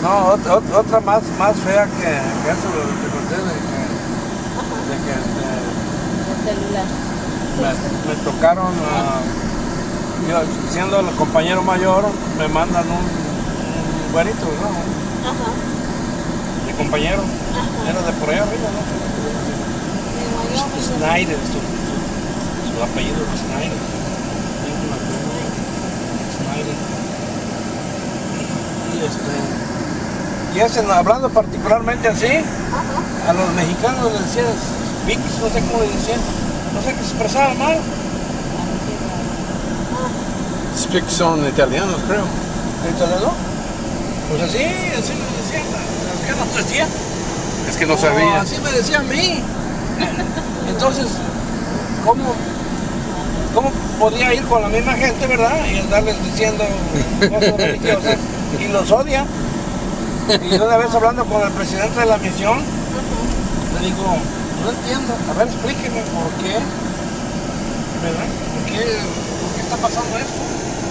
No, otra más fea que eso te conté de que El celular. me tocaron, yo siendo el compañero mayor, me mandan un güerito, ¿no? Ajá. Mi compañero, era de por allá arriba, ¿no? Snyder, su apellido es Snyder. Snyder. Y hablando particularmente así, a los mexicanos les decían Vix, no sé cómo le decían, no sé, que se expresaba mal. Speak son italianos, creo. ¿En italiano? Pues así me decían, así nos decía. Es que no sabía. Así me decía a mí. Entonces, ¿cómo podía ir con la misma gente, verdad? Y andarles diciendo cosas religiosas y los odia. Y una vez hablando con el presidente de la misión, le digo, no entiendo, a ver, explíqueme por qué, ¿verdad? ¿Por qué está pasando esto?